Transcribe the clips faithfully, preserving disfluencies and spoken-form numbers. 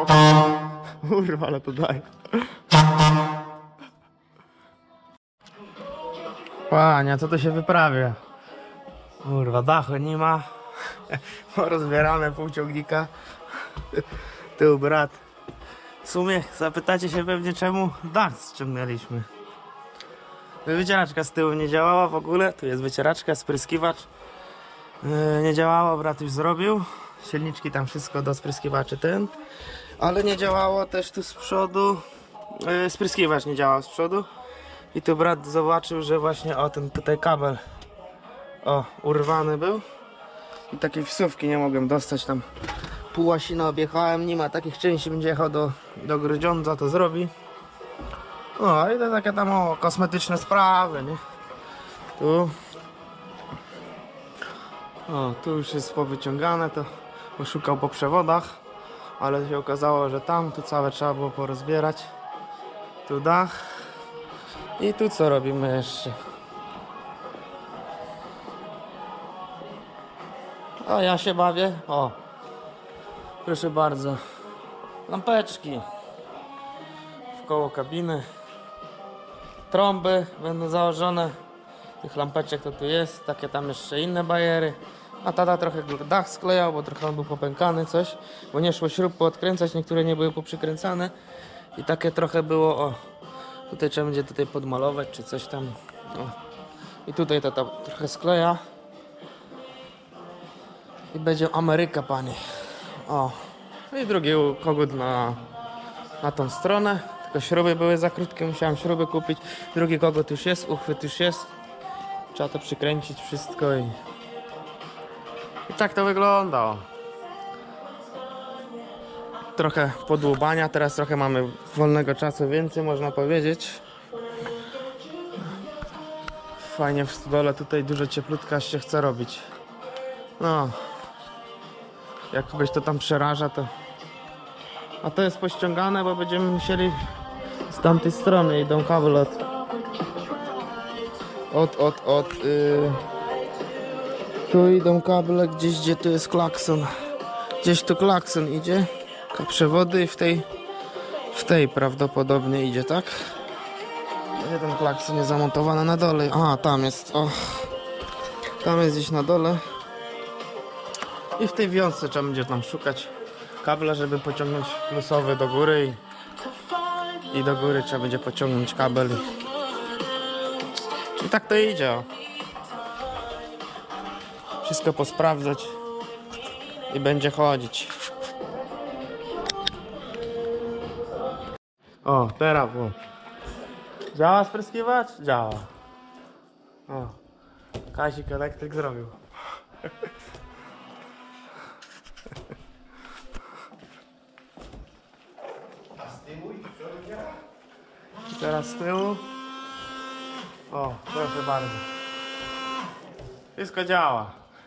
Kurwa, ale to daj. Pania, co to się wyprawia? Kurwa, dachu nie ma. Rozbierane pół ciągnika. Tył brat. W sumie zapytacie się pewnie, czemu dach ściągnęliśmy. Wycieraczka z tyłu nie działała w ogóle. Tu jest wycieraczka, spryskiwacz. Yy, nie działała, brat już zrobił. Silniczki tam wszystko do spryskiwaczy ten. Ale nie działało też tu z przodu. Yy, spryskiwacz nie działał z przodu. I tu brat zobaczył, że właśnie o ten tutaj kabel o urwany był. I takiej wsówki nie mogłem dostać, tam pół łasina objechałem, nie ma takich części, będzie jechał do, do Grudziądza, to zrobi. No i to takie tam o, kosmetyczne sprawy, nie? Tu o, tu już jest powyciągane, to poszukał po przewodach, ale się okazało, że tam, tu całe trzeba było porozbierać. Tu dach. I tu co robimy jeszcze? O, ja się bawię. O, proszę bardzo. Lampeczki w koło kabiny. Trąby będą założone. Tych lampeczek to tu jest. Takie tam jeszcze inne bajery. A tata trochę dach sklejał, bo trochę on był popękany coś. Bo nie szło śrub poodkręcać, niektóre nie były poprzykręcane. I takie trochę było, o. Tutaj trzeba będzie tutaj podmalować, czy coś tam. O. I tutaj tata trochę skleja. I będzie Ameryka, panie. O. I drugi kogut na, na tą stronę. Tylko śruby były za krótkie, musiałem śruby kupić. Drugi kogut już jest, uchwyt już jest. Trzeba to przykręcić wszystko i... I tak to wygląda. Trochę podłubania, teraz trochę mamy wolnego czasu więcej, można powiedzieć. Fajnie w stodole, tutaj dużo cieplutka się chce robić. No. Jak kogoś to tam przeraża, to... A to jest pościągane, bo będziemy musieli z tamtej strony idą kabel od... Od, od, od... Yy... Tu idą kable gdzieś, gdzie tu jest klakson. Gdzieś tu klakson idzie. Przewody i w tej... W tej prawdopodobnie idzie, tak? Gdzie ten klakson jest zamontowany na dole? A, tam jest, o. Tam jest gdzieś na dole. I w tej wiązce trzeba będzie tam szukać kabla, żeby pociągnąć plusowy do góry i, i do góry trzeba będzie pociągnąć kabel i, i tak to idzie, o. Wszystko posprawdzać i będzie chodzić. O, teraz o. Działa spryskiwacz? Działa. O, Kasik elektryk zrobił. I teraz z tyłu. O, proszę bardzo. Wszystko działa.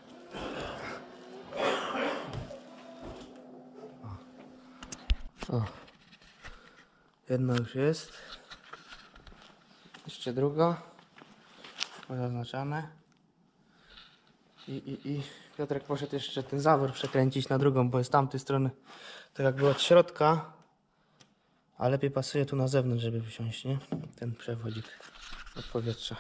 O. Jedna już jest. Jeszcze druga. Zaznaczane. I, i, i Piotrek poszedł jeszcze ten zawór przekręcić na drugą, bo jest z tamtej strony to jakby od środka. A lepiej pasuje tu na zewnątrz, żeby wsiąść, nie? Ten przewodzik od powietrza.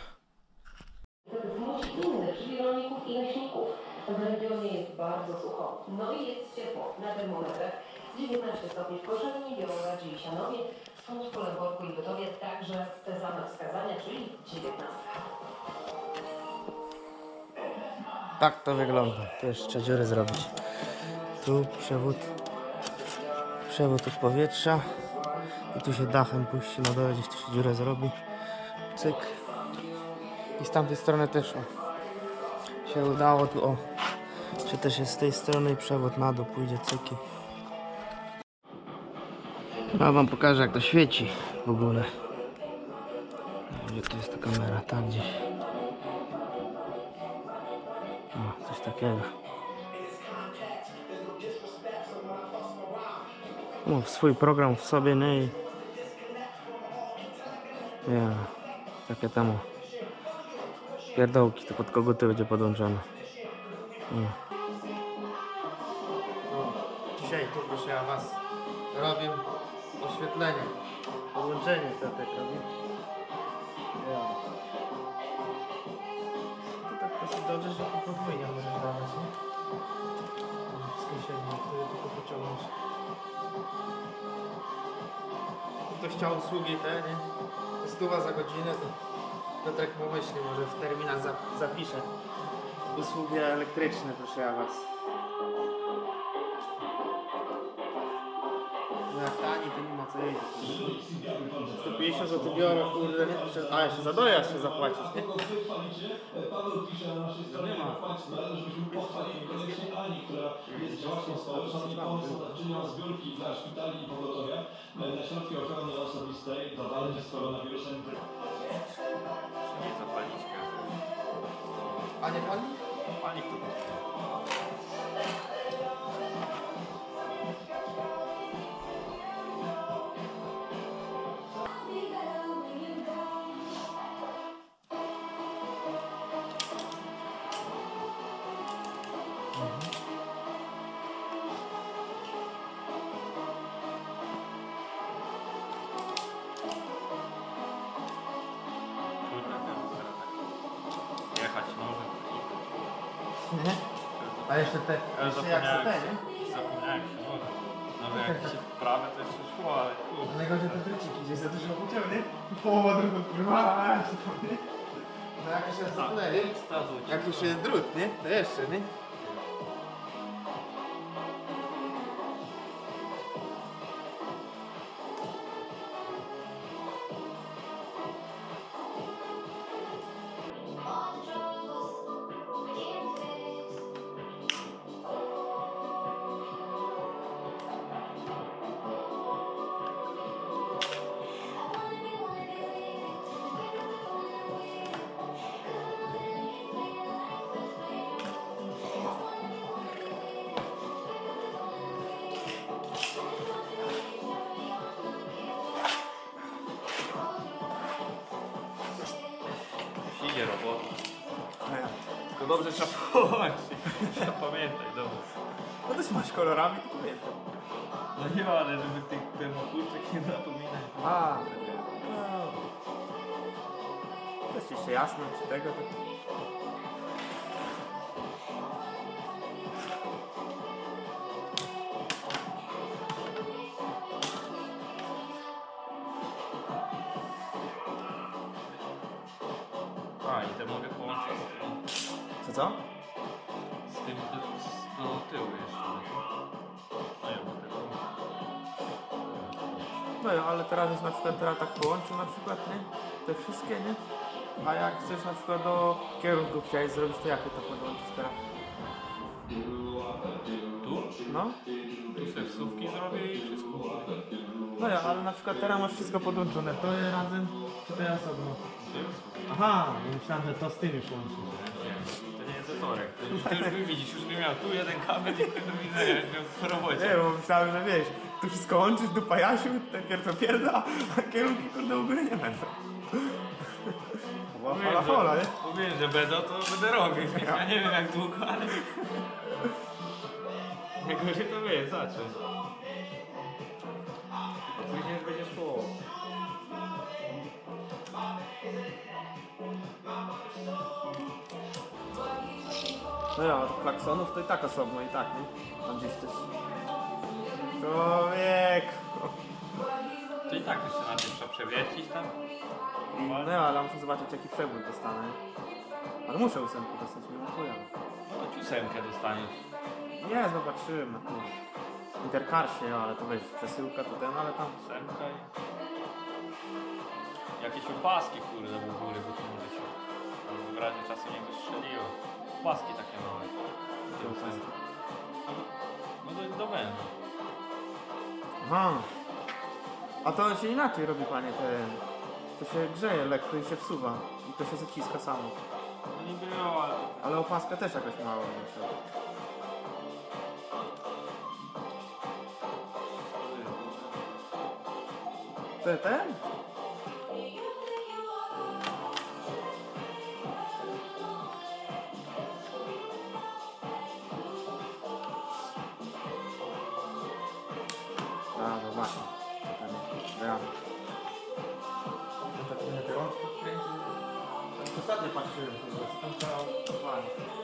Innych, czyli rolników i leśników. W regionie jest bardzo sucho. No i jest ciepło. Na termometrach dziewiętnaście stopni w Koszalinie, Białogardzie i Sianowie. Są w Poleworku i Bytowie także te same wskazania, czyli dziewiętnaście. Tak to wygląda. Tu jeszcze dziurę zrobić. Tu przewód. Przewód od powietrza. I tu się dachem puści na dole, gdzieś tu się dziurę zrobi. Cyk. I z tamtej strony też o, się udało tu o. Czy też jest z tej strony i przewód na dół pójdzie, cyki. Ja wam pokażę, jak to świeci w ogóle. Gdzie tu jest ta kamera? Tak gdzieś. O, coś takiego. O, swój program w sobie, nie? I... Ja, takie temu. Pierdołki, to pod koguty będzie podłączone. O. O, dzisiaj tu proszę ja was robię oświetlenie, podłączenie tatek robię. Ja. To tak dosyć dobrze, że po podwójnie możesz dawać, nie? Wszystkie średnie, które tylko pociągniesz. Ktoś chciał usługi te, nie? Stuwa za godzinę, to Piotrek pomyśli, może w terminach za, zapiszę. Usługi elektryczne, proszę ja was. No jak tani, to nie ma co jeździć. sto pięćdziesiąt złotych biorę, kurde, nie? Jeszcze- A, jeszcze za dojazd się zapłacić, nie? Paweł pisze na naszej stronie, nie ma. Państwu należy, żebyśmy pochwalili koniecznie Ani, która jest działaczką społeczną i pomocodawczynią zbiórki dla szpitali i pogotowia na środki ochrony osobistej do walki z koronawirusem. Nie zapalniczka. A nie pani? Panik to trudne teraz. Jechać może. Nie? A jeszcze te, Ale jeszcze jak te, zapomniałem nie? się. Zapomniałem się, może. No jak się wprawę to jeszcze szło, ale kurde. Najgorzej te druciki, gdzieś za dużo uciągnie. Połowa drutu trwa, nie? No jak jeszcze jest tyle, nie? Jak już jest drut, nie? To jeszcze, nie? Idzie robota. No ja. Tylko dobrze trzeba połączyć. Trzeba pamiętać, dobra. No to masz kolorami, to pamiętam. No nie, ale żeby tych termokurczek nie zapominać. A, no. To jest jeszcze jasno, czy tego to... A, i te mogę połączyć z tym, Co, co? z tym do, z- do tyłu jeszcze. No ja do tego. No ja, ale teraz jest na przykład, teraz tak połączył na przykład, nie? Te wszystkie, nie? A jak chcesz na przykład do kierunku chciałeś zrobić, to jakie to podłączysz teraz? Tu? No? Tu sobie wsówki zrobię i wszystko. No ja, ale na przykład teraz masz wszystko podłączone, to je razem, czy to ja osobno? Gdzie wsówki? Aha, myślałem, że to z tym już łączysz. Nie, to nie jest zatorek. To już, to już wy widzisz, już bym miał tu jeden kabel i do widzenia, już miał po robocie. Nie, bo myślałem, że wiesz, tu wszystko łączysz, dupa Jasiu, te pierdo pierda, a kierunki kurde u góry nie będą. Była fala fala, nie? Mówiłem, że będą, to będę robił. Ja nie wiem jak długo, ale... Najgorzej to wiesz, zacząć. A później już będzie szło. No ja, od klaksonów to i tak osobno, i tak, nie? Tam gdzieś też... Człowiek! To i tak jeszcze na tym trzeba przewiercić tam. No ja, ale muszę zobaczyć jaki przewód dostanę. Ale muszę ósemkę dostać, nie dziękuję. No to ósemkę dostaniesz. Nie, zobaczyłem na tym Intercarsie, ale to weź przesyłka to ten, ale tam... Ósemka i... Jakieś opaski kurde do góry, bo to może się... Albo w razie czasu niego strzeliło. Opaski takie małe. Gdzie ósemka? No do, do węża. Aha. A to się inaczej robi, panie, ten... To się grzeje lekko i się wsuwa. I to się zaciska samo. No nie było, ale... Ale opaska też jakoś mała muszę. Te, ten? A, zobacz. Ostatnio patrzyłem, co tam trzeba.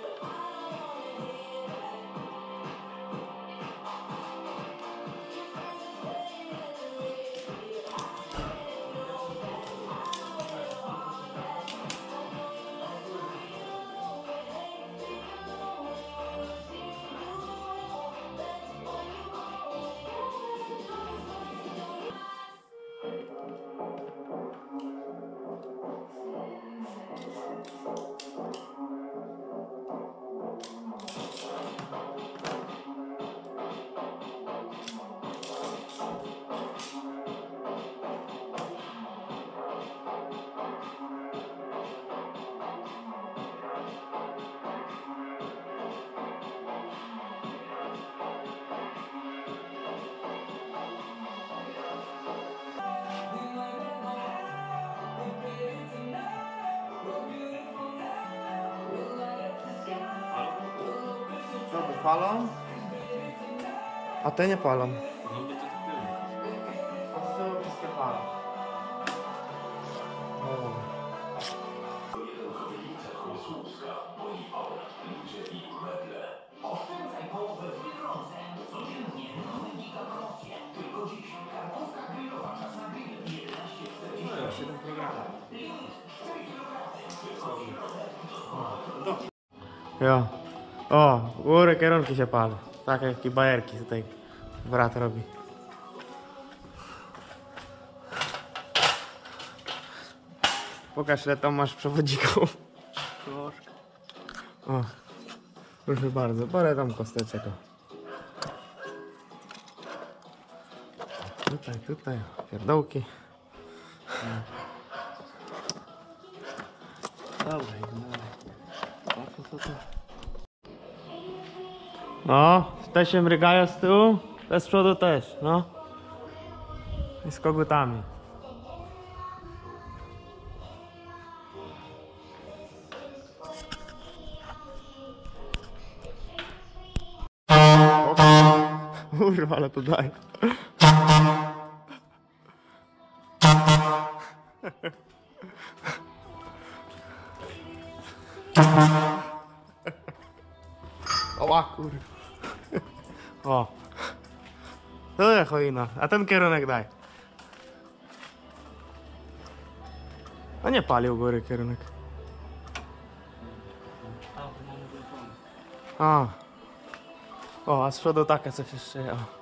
Co, to palą? A te nie palą. No bo to tyle. A to wszystkie palą. O. Oszczędzaj połowę w Biedronce. Codziennie mamy gigapromocje. Tylko dziś karkówka grillowa czas na grill jedenaście czterdzieści. No, siedem programów. cztery kilogramy. Jo. O, góry kierunki się palą. Takie jakie bajerki tutaj brat robi. Pokaż, ile tam masz przewodzików. Troszkę. O, proszę bardzo, parę tam kosteczek. o. Tutaj, tutaj, pierdołki. Dobra, dobra. Patrzę co tu. No, te się mrygają z tyłu, te z przodu też, no. I z kogutami. Kurwa, ale to daj. Oła, kurwa. O. To jest choina, a ten kierunek daj. A nie palił góry kierunek. A. O, a z przodu takie coś jeszcze. O.